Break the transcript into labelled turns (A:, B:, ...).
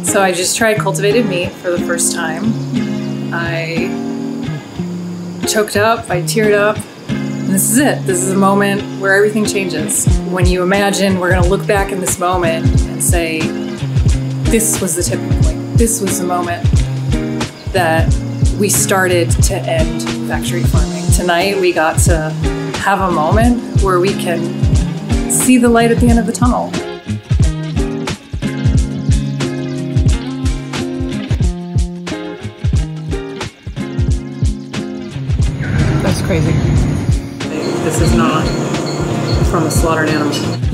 A: So I just tried cultivated meat for the first time. I choked up, I teared up, and this is it. This is a moment where everything changes. When you imagine we're gonna look back in this moment and say, this was the tipping point. This was the moment that we started to end factory farming. Tonight we got to have a moment where we can see the light at the end of the tunnel.
B: That's crazy. This is not from a slaughtered animal.